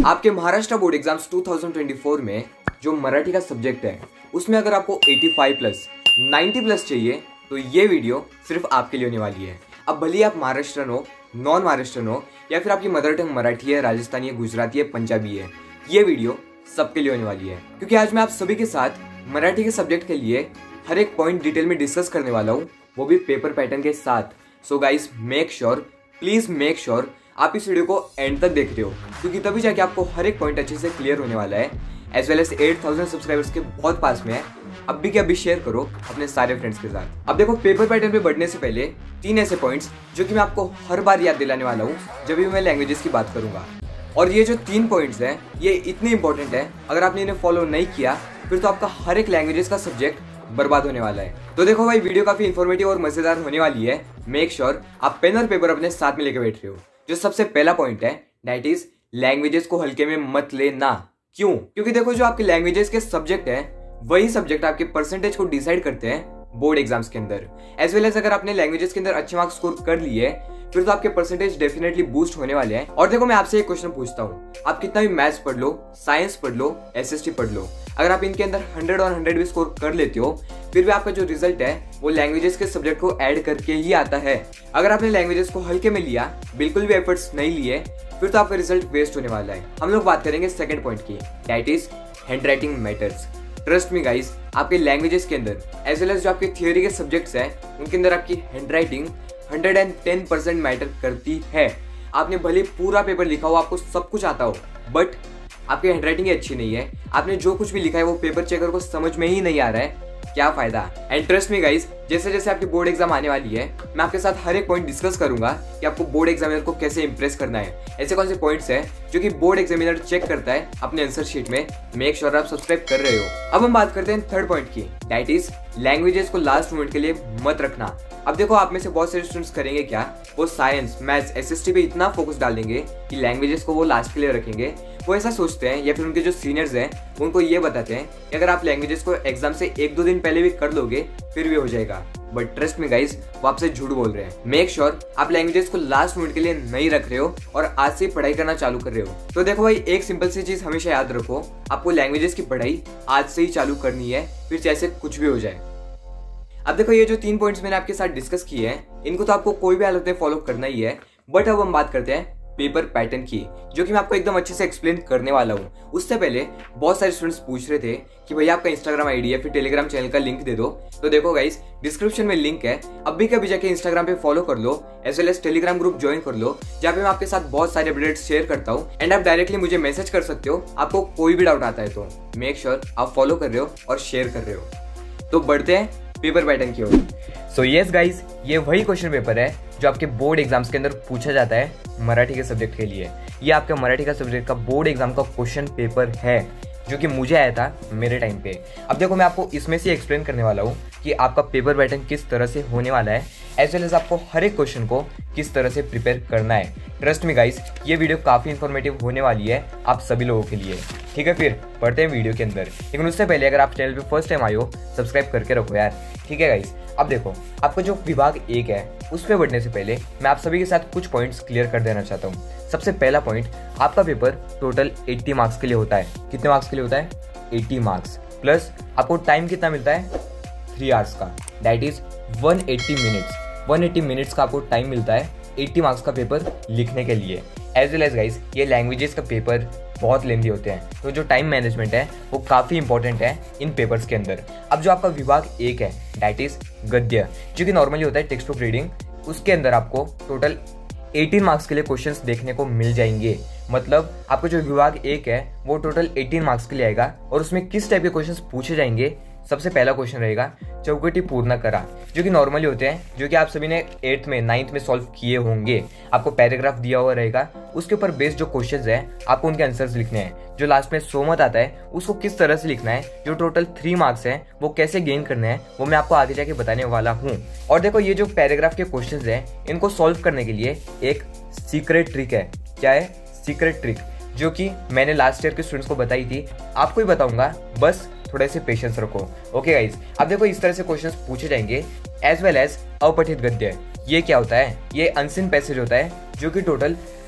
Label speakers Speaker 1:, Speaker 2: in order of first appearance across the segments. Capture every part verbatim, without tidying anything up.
Speaker 1: आपके Maharashtra board exams दो हज़ार चौबीस में जो मराठी का सब्जेक्ट है उसमें अगर आपको पचासी प्लस नब्बे प्लस चाहिए तो ये वीडियो सिर्फ आपके लिए होने वाली है। अब भले आप महाराष्ट्रन हो, नॉन महाराष्ट्रन हो या फिर आपकी मदर टंग मराठी है, राजस्थानी है, गुजराती है, पंजाबी है, ये वीडियो सबके लिए होने वाली है। क्योंकि आज मैं आप सभी के साथ मराठी के सब्जेक्ट के लिए हर एक पॉइंट डिटेल में डिस्कस करने वाला हूँ, वो भी पेपर पैटर्न के साथ। So guys make sure, please make sure आप इस वीडियो को एंड तक देख रहे हो, क्योंकि तभी जाके आपको हर एक पॉइंट अच्छे से क्लियर होने वाला है। एज वेल एज आठ हज़ार सब्सक्राइबर्स के बहुत पास में है। अब भी क्या अभी शेयर करो अपने सारे फ्रेंड्स के साथ। अब देखो, पेपर पैटर्न पे बढ़ने से पहले तीन ऐसे पॉइंट्स जो कि मैं आपको हर बार याद दिलाने वाला हूँ जब भी मैं लैंग्वेजेस की बात करूंगा। और ये जो तीन पॉइंट्स हैं ये इतने इंपॉर्टेंट है, अगर आपने इन्हें फॉलो नहीं किया फिर तो आपका हर एक लैंग्वेजेस का सब्जेक्ट बर्बाद होने वाला है। तो देखो भाई, वीडियो काफी इन्फॉर्मेटिव और मजेदार होने वाली है। मेक श्योर आप पेन और पेपर अपने साथ में लेकर बैठ रहे हो। जो सबसे पहला पॉइंट है दैट इज लैंग्वेजेस को हल्के में मत लेना। क्यों? क्योंकि देखो, जो आपके लैंग्वेजेस के सब्जेक्ट है वही सब्जेक्ट आपके परसेंटेज को डिसाइड करते हैं बोर्ड एग्जाम्स के अंदर। एज वेल एज अगर आपने लैंग्वेजेस के अंदर अच्छे मार्क्स स्कोर कर लिए फिर तो आपके परसेंटेज डेफिनेटली बूस्ट होने वाले हैं। और देखो, मैं आपसे एक क्वेश्चन पूछता हूँ, आप कितना भी मैथ्स पढ़ लो, साइंस पढ़ लो, एसएसटी पढ़ लो, अगर आप इनके अंदर हंड्रेड और हंड्रेड भी स्कोर कर लेते हो फिर भी आपका जो रिजल्ट है वो लैंग्वेजेस के सब्जेक्ट को ऐड करके ही आता है। अगर आपने लैंग्वेजेस को हल्के में लिया, बिल्कुल भी एफर्ट्स नहीं लिए, फिर तो आपका रिजल्ट वेस्ट होने वाला है। हम लोग बात करेंगे सेकंड पॉइंट की, that is handwriting matters. Trust me guys, आपके लैंग्वेजेस के अंदर एज वेल एज जो आपके थियोरी के सब्जेक्ट्स हैं उनके अंदर आपकी handwriting hundred and ten percent matter करती है। आपने भले पूरा पेपर लिखा हो, आपको सब कुछ आता हो, बट आपकी हैंड राइटिंग ही अच्छी नहीं है, आपने जो कुछ भी लिखा है वो पेपर चेकर को समझ में ही नहीं आ रहा है, क्या फायदा। एंड ट्रस्ट मी गाइस, जैसे जैसे आपकी बोर्ड एग्जाम आने वाली है मैं आपके साथ हर एक पॉइंट डिस्कस करूंगा कि आपको बोर्ड एग्जामिनर को कैसे इंप्रेस करना है। ऐसे कौन से पॉइंट्स हैं जो कि बोर्ड एग्जामिनर चेक करता है अपने आंसर शीट में। मेक श्योर आप सब्सक्राइब कर रहे हो। अब हम बात करते हैं थर्ड पॉइंट की, दैट इज लैंग्वेजेस को लास्ट मोमेंट के लिए मत रखना। अब देखो, आप में से बहुत सारे स्टूडेंट्स करेंगे क्या, वो साइंस, मैथ्स, एसएसटी पे इतना फोकस डाल देंगे कि लैंग्वेजेस को वो लास्ट के लिए रखेंगे। वो ऐसा सोचते हैं या फिर उनके जो सीनियर्स हैं उनको ये बताते हैं कि अगर आप लैंग्वेजेस को एग्जाम से एक दो दिन पहले भी कर लोगे फिर भी हो जाएगा। बट ट्रस्ट में गाइस, वो आपसे झूठ बोल रहे हैं। मेक श्योर आप लैंग्वेजेस को लास्ट मिनट के लिए नहीं रख रहे हो और आज से पढ़ाई करना चालू कर रहे हो। तो देखो भाई, एक सिंपल सी चीज हमेशा याद रखो, आपको लैंग्वेजेस की पढ़ाई आज से ही चालू करनी है, फिर जैसे कुछ भी हो जाए। अब देखो, ये जो तीन पॉइंट्स मैंने आपके साथ डिस्कस किए हैं इनको तो आपको कोई भी हालत में फॉलो करना ही है। बट अब हम बात करते हैं पेपर पैटर्न की, जो कि मैं आपको एकदम अच्छे से एक्सप्लेन करने वाला हूँ। उससे पहले बहुत सारे स्टूडेंट्स पूछ रहे थे कि भैया आपका इंस्टाग्राम आईडी है, फिर टेलीग्राम चैनल का लिंक दे दो। तो देखो गाइस, डिस्क्रिप्शन में लिंक है, अब भी कभी जाके इंस्टाग्राम पे फॉलो कर लो, as well as Telegram group join कर लो, जहाँ पे मैं आपके साथ बहुत सारे अपडेट्स शेयर करता हूँ। एंड आप डायरेक्टली मुझे मैसेज कर सकते हो आपको कोई भी डाउट आता है तो। मेक श्योर आप फॉलो कर रहे हो और शेयर कर रहे हो। तो बढ़ते हैं पेपर पैटर्न की ओर। सो यस गाइस, ये वही क्वेश्चन पेपर है जो आपके बोर्ड एग्जाम्स के अंदर पूछा जाता है मराठी के सब्जेक्ट के लिए। ये आपका मराठी का सब्जेक्ट का बोर्ड एग्जाम का क्वेश्चन पेपर है जो कि मुझे आया था मेरे टाइम पे। अब देखो, मैं आपको इसमें से एक्सप्लेन करने वाला हूँ कि आपका पेपर पैटर्न किस तरह से होने वाला है, एज वेल एज आपको हर एक क्वेश्चन को किस तरह से प्रिपेयर करना है। ट्रस्ट मी गाइस, ये वीडियो काफी इन्फॉर्मेटिव होने वाली है आप सभी लोगों के लिए। ठीक है, फिर पढ़ते हैं वीडियो के अंदर। लेकिन उससे पहले अगर आप चैनल पे फर्स्ट टाइम आए हो, सब्सक्राइब करके रखो यार। ठीक है गाइस, अब देखो, आपका जो विभाग एक है उस पर बढ़ने से पहले मैं आप सभी के साथ कुछ पॉइंट्स क्लियर कर देना चाहता हूँ। सबसे पहला पॉइंट, आपका पेपर टोटल अस्सी मार्क्स के लिए होता है। कितने मार्क्स के लिए होता है? अस्सी मार्क्स। प्लस आपको टाइम कितना मिलता है? थ्री आवर्स का, that is one eighty minutes. One eighty minutes का आपको टाइम मिलता है अस्सी मार्क्स का पेपर लिखने के लिए। एज वेल एज गाइस, ये लैंग्वेजेस का पेपर बहुत लेंदी होते हैं, तो जो टाइम मैनेजमेंट है वो काफ़ी इंपॉर्टेंट है इन पेपर्स के अंदर। अब जो आपका विभाग एक है दैट इज गद्य, जो कि नॉर्मली होता है टेक्स्ट बुक रीडिंग, उसके अंदर आपको टोटल अठारह मार्क्स के लिए क्वेश्चंस देखने को मिल जाएंगे। मतलब आपका जो विभाग एक है वो टोटल अठारह मार्क्स के लिए आएगा। और उसमें किस टाइप के क्वेश्चंस पूछे जाएंगे, सबसे पहला क्वेश्चन रहेगा चौकटी पूर्ण करा, जो कि नॉर्मली होते हैं, जो कि आप सभी ने एट्थ में नाइन्थ में सॉल्व किए होंगे। आपको पैराग्राफ दिया हुआ रहेगा, उसके ऊपर बेस्ड जो क्वेश्चंस है आपको उनके आंसर्स लिखने हैं। जो लास्ट में सोमत आता है उसको किस तरह से लिखना है, जो टोटल थ्री मार्क्स हैं वो कैसे गेन करने हैं, वो मैं आपको आगे जाके बताने वाला हूँ। और देखो, ये जो पैराग्राफ के क्वेश्चंस हैं इनको सॉल्व करने के लिए एक सीक्रेट ट्रिक है। क्या है? सीक्रेट ट्रिक, जो कि मैंने लास्ट ईयर के स्टूडेंट्स को बताई थी, आपको ही बताऊंगा, बस थोड़े से पेशेंस रखो। ओके गाइज, अब देखो, इस तरह से क्वेश्चंस पूछे जाएंगे। एज वेल एज अपठित गद्य, ये क्या होता है? ये अनसीन पैसेज होता है जो कि टोटल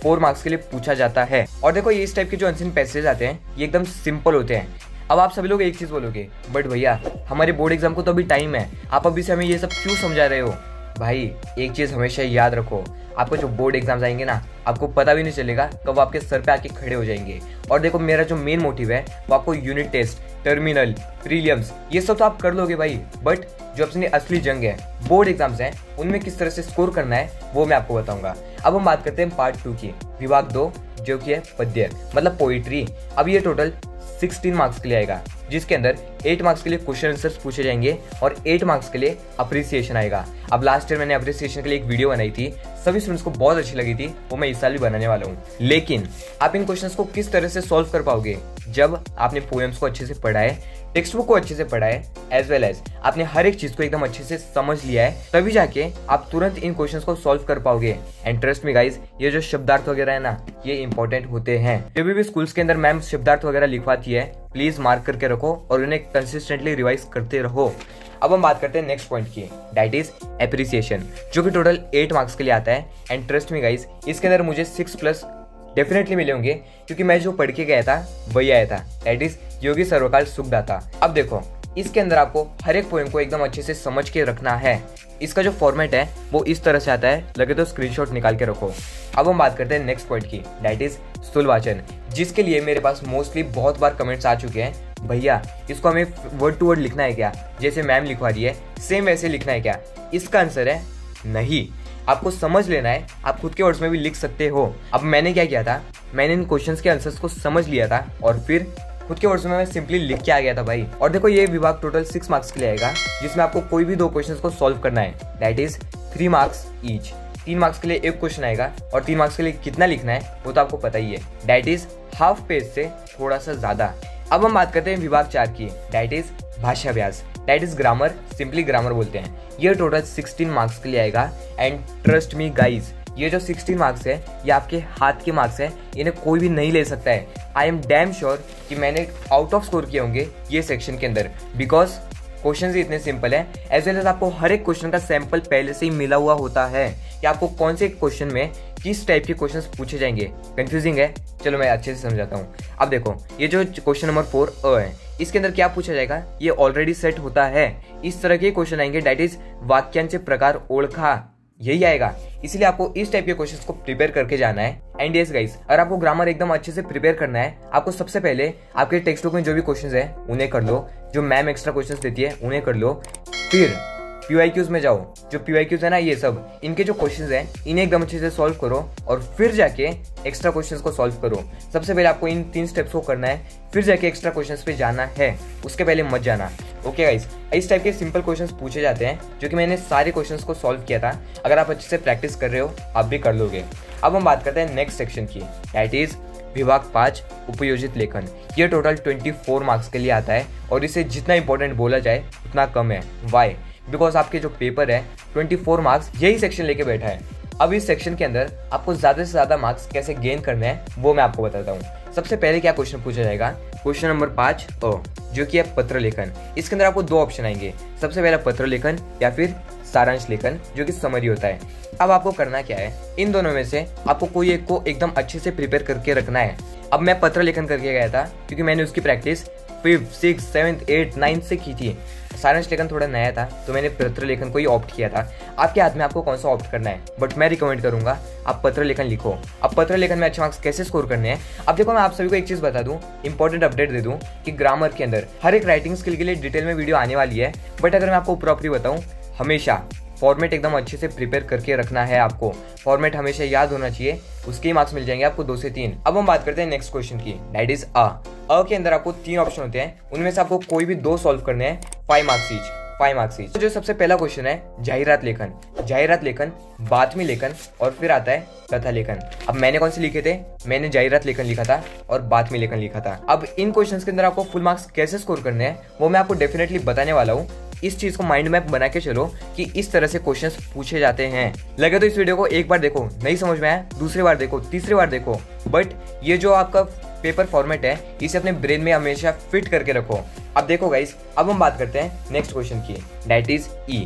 Speaker 1: फोर मार्क्स के लिए पूछा जाता है। और देखो ये इस टाइप के जो अनसीन पैसेज आते हैं ये एकदम सिंपल होते हैं। अब आप सभी लोग एक चीज बोलोगे, बट भैया हमारे बोर्ड एग्जाम को तो अभी टाइम है, आप अभी से हमें ये सब क्यों समझा रहे हो? भाई एक चीज हमेशा याद रखो, आपको जो बोर्ड एग्जाम्स आएंगे ना, आपको पता भी नहीं चलेगा कब आपके सर पे आके खड़े हो जाएंगे। और देखो मेरा जो मेन मोटिव है वो आपको यूनिट टेस्ट, टर्मिनल, प्रीलिम्स ये सब तो आप कर लोगे भाई, बट जो अपनी असली जंग है, बोर्ड एग्जाम्स हैं, उनमें किस तरह से स्कोर करना है वो मैं आपको बताऊंगा। अब हम बात करते हैं पार्ट टू की, विभाग दो, जो कि है पद्य मतलब पोइट्री। अब ये टोटल सिक्सटीन मार्क्स के लिए आएगा, जिसके अंदर एट मार्क्स के लिए क्वेश्चन आंसर्स पूछे जाएंगे और एट मार्क्स के लिए अप्रिसिएशन आएगा। अब लास्ट ईयर मैंने अप्रिसिएशन के लिए एक वीडियो बनाई थी, सभी स्टूडेंट्स को बहुत अच्छी लगी थी, वो मैं इस साल भी बनाने वाला हूँ। लेकिन आप इन क्वेश्चंस को किस तरह से सॉल्व कर पाओगे? जब आपने पोएम्स को अच्छे से पढ़ा है, टेक्स्ट बुक को अच्छे से पढ़ा है, एज वेल एज आपने हर एक चीज को एकदम अच्छे से समझ लिया है, तभी जाके आप तुरंत इन क्वेश्चंस को सॉल्व कर पाओगे। एंड ट्रस्ट मी गाइस, ये जो शब्दार्थ वगैरह है ना, ये इंपॉर्टेंट होते हैं। जब भी स्कूल्स के अंदर मैम शब्दार्थ वगैरह लिखवाती है, प्लीज मार्क करके रखो और उन्हें कंसिस्टेंटली रिवाइज करते रहो। अब हम बात करते हैं नेक्स्ट पॉइंट की, दैट इज एप्रिसिएशन, जो कि टोटल एट मार्क्स के लिए आता है। एंड ट्रस्ट मी गाइस, इसके अंदर मुझे सिक्स प्लस डेफिनेटली मिले होंगे, क्योंकि मैं जो पढ़ के गया था वही आया था, दैट इज योगी सर्वकाल सुखदाता। अब देखो इसके अंदर आपको हर एक पोएम को एकदम अच्छे से समझ के रखना है। इसका जो फॉर्मेट है वो इस तरह से आता है, लगे तो स्क्रीनशॉट निकाल के रखो। अब हम बात करते हैं नेक्स्ट पॉइंट की, दैट इज स्थूलवाचन, जिसके लिए मेरे पास मोस्टली बहुत बार कमेंट्स आ चुके हैं, भैया इसको हमें वर्ड टू वर्ड लिखना है क्या, जैसे मैम लिखवा रही है सेम वैसे लिखना है क्या? इसका आंसर है नहीं, आपको समझ लेना है, आप खुद के वर्ड्स में भी लिख सकते हो। अब मैंने क्या किया था, मैंने इन क्वेश्चंस के आंसर्स को समझ लिया था और फिर खुद के वर्ड्स में मैं सिंपली लिख के आ गया था भाई। और देखो ये विभाग टोटल सिक्स मार्क्स के लिए आएगा, जिसमें आपको कोई भी दो क्वेश्चंस को सॉल्व करना है, that is three marks each. तीन मार्क्स के लिए एक क्वेश्चन आएगा और तीन मार्क्स के लिए कितना लिखना है वो तो आपको पता ही है, दैट इज हाफ पेज से थोड़ा सा ज्यादा। अब हम बात करते हैं विभाग चार की, दैट इज भाषा व्यास, that is grammar, simply grammar बोलते हैं। ये टोटल सिक्सटीन मार्क्स के लिए आएगा। एंड ट्रस्ट मी गाइज, ये जो सिक्सटीन मार्क्स है ये आपके हाथ के मार्क्स है, इन्हें कोई भी नहीं ले सकता है। आई एम डैम श्योर कि मैंने आउट ऑफ स्कोर किए होंगे ये सेक्शन के अंदर, बिकॉज क्वेश्चन इतने सिंपल है, एज वेल एज आपको हर एक क्वेश्चन का सैंपल पहले से ही मिला हुआ होता है कि आपको कौन से क्वेश्चन में किस टाइप के क्वेश्चंस पूछे जाएंगे। कंफ्यूजिंग है, चलो मैं अच्छे से समझाता हूँ। अब देखो ये जो क्वेश्चन नंबर फोर अ है, इसके अंदर क्या पूछा जाएगा, ये ऑलरेडी सेट होता है। इस तरह के क्वेश्चन आएंगे, दैट इज वाक्यांश प्रकार ओळखा, यही आएगा। इसलिए आपको इस टाइप के क्वेश्चंस को प्रिपेयर करके जाना है। एंड यस गाइस, अगर आपको ग्रामर एकदम अच्छे से प्रिपेयर करना है, आपको सबसे पहले आपके टेक्स्ट बुक में जो भी क्वेश्चंस है उन्हें कर लो, जो मैम एक्स्ट्रा क्वेश्चंस देती है उन्हें कर लो, फिर पीवाईक्यूज में जाओ, जो पीवाईक्यूज है ना ये सब, इनके जो क्वेश्चंस हैं इन्हें एकदम अच्छे से सॉल्व करो और फिर जाके एक्स्ट्रा क्वेश्चंस को सॉल्व करो। सबसे पहले आपको इन तीन स्टेप्स को करना है, फिर जाके एक्स्ट्रा क्वेश्चंस पे जाना है, उसके पहले मत जाना। ओके गाइस, इस टाइप के सिंपल क्वेश्चंस पूछे जाते हैं, जो कि मैंने सारे क्वेश्चंस को सॉल्व किया था। अगर आप अच्छे से प्रैक्टिस कर रहे हो आप भी कर लोगे। अब हम बात करते हैं नेक्स्ट सेक्शन की, दैट इज विभाग पांच उपयोजित लेखन। ये टोटल ट्वेंटी फोर मार्क्स के लिए आता है और इसे जितना इंपॉर्टेंट बोला जाए उतना कम है। वाई? बिकॉज आपके जो पेपर है ट्वेंटी फोर मार्क्स यही सेक्शन लेके बैठा है। अब इस सेक्शन के अंदर आपको ज्यादा से ज्यादा मार्क्स कैसे गेन करने हैं वो मैं आपको बताता हूँ। सबसे पहले क्या क्वेश्चन पूछा जाएगा, क्वेश्चन नंबर पांच अ, जो कि है पत्र लेखन। इसके अंदर आपको दो ऑप्शन आएंगे, सबसे पहला पत्र लेखन या फिर सारांश लेखन, जो कि समरी होता है। अब आपको करना क्या है, इन दोनों में से आपको कोई एक को एकदम अच्छे से प्रिपेयर करके रखना है। अब मैं पत्र लेखन करके गया था क्योंकि मैंने उसकी practice fifth six seventh eight ninth से की थी। सारांश लेखन थोड़ा नया था तो मैंने पत्र लेखन को ही ऑप्ट किया था। आपके हाथ में आपको कौन सा ऑप्ट करना है, बट मैं रिकमेंड करूंगा आप पत्र लेखन लिखो। अब पत्र लेखन में अच्छे मार्क्स कैसे स्कोर करने हैं, अब देखो मैं आप सभी को एक चीज बता दूं, इंपॉर्टेंट अपडेट दे दूं कि ग्रामर के अंदर हर एक राइटिंग स्किल के लिए डिटेल में वीडियो आने वाली है। बट अगर मैं आपको प्रॉपर्ली बताऊं, हमेशा फॉर्मेट एकदम अच्छे से प्रिपेयर करके रखना है। आपको फॉर्मेट हमेशा याद होना चाहिए, उसके ही मार्क्स मिल जाएंगे आपको दो से तीन। अब हम बात करते हैं नेक्स्ट क्वेश्चन की, दैट इज अ। अ के अंदर आपको तीन ऑप्शन होते हैं, उनमें से आपको कोई भी दो सॉल्व करने हैं, five marks each, five marks each. जो सबसे पहला क्वेश्चन है जाहिरात लेखन, जाहिरात लेखन, बातमी लेखन और फिर आता है कथा लेखन। अब मैंने कौन से लिखे थे, मैंने जाहिरात लेखन लिखा था और बातमी लेखन लिखा था। अब इन क्वेश्चंस के अंदर आपको फुल मार्क्स कैसे स्कोर करने हैं वो मैं आपको डेफिनेटली बताने वाला हूँ। इस चीज को माइंड मैप बना के चलो कि इस तरह से क्वेश्चंस पूछे जाते हैं। लगे तो इस वीडियो को एक बार देखो, नहीं समझ में आया दूसरी बार देखो, तीसरी बार देखो, बट ये जो आपका पेपर फॉर्मेट है इसे अपने ब्रेन में हमेशा फिट करके रखो। अब देखो गाइस, अब हम बात करते हैं नेक्स्ट क्वेश्चन की, दैट इज ई,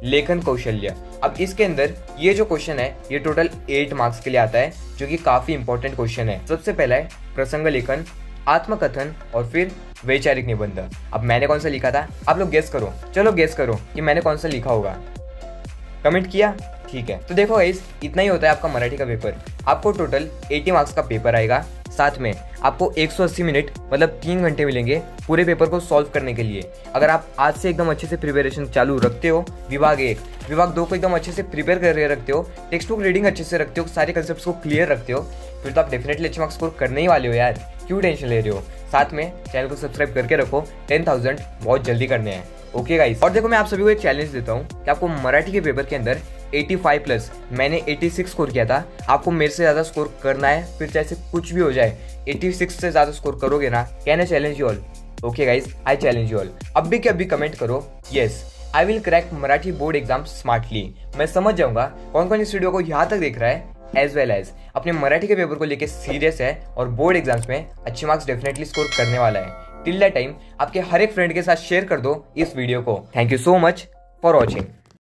Speaker 1: लेखन कौशल्य। अब इसके अंदर ये जो क्वेश्चन है ये टोटल एट मार्क्स के लिए आता है, जो कि काफी इंपॉर्टेंट क्वेश्चन है। सबसे पहला है प्रसंग लेखन, आत्मकथन और फिर वैचारिक निबंध। अब मैंने कौन सा लिखा था आप लोग गेस करो, चलो गेस करो कि मैंने कौन सा लिखा होगा। कमेंट किया, ठीक है। तो देखो गाइस, इतना ही होता है आपका मराठी का पेपर। आपको टोटल अस्सी मार्क्स का पेपर आएगा, साथ में आपको एक सौ अस्सी मिनट मतलब तीन घंटे मिलेंगे पूरे पेपर को सॉल्व करने के लिए। अगर आप आज से एकदम अच्छे से प्रिपरेशन चालू रखते हो, विभाग एक विभाग दो को एकदम अच्छे से प्रिपेयर कर रखते हो, टेक्स्ट बुक रीडिंग अच्छे से रखते हो, सारे कंसेप्ट्स को क्लियर रखते हो, फिर तो आप डेफिनेटली अच्छे मार्क्स स्कोर करने ही वाले हो यार। क्यों टेंशन ले रहे हो? साथ में चैनल को सब्सक्राइब करके रखो, टेन थाउजेंड बहुत जल्दी करने हैं। ओके गाइस, और देखो मैं आप सभी को एक चैलेंज देता हूँ कि आपको मराठी के पेपर के अंदर पचासी प्लस, मैंने छियासी स्कोर किया था, आपको मेरे से ज्यादा स्कोर करना है, फिर चाहे कुछ भी हो जाए छियासी से ज्यादा स्कोर करोगे ना, can I challenge you all? Okay guys, I challenge you all. अब भी के अभी कमेंट करो, yes I will crack Marathi board exam smartly. मैं समझ जाऊंगा कौन कौन इस वीडियो को यहाँ तक देख रहा है, एज वेल एज अपने मराठी के पेपर को लेके सीरियस है और बोर्ड एग्जाम्स में अच्छे मार्क्स डेफिनेटली स्कोर करने वाला है। टिल दैट टाइम आपके हर एक फ्रेंड के साथ शेयर कर दो इस वीडियो को। Thank you so much for watching.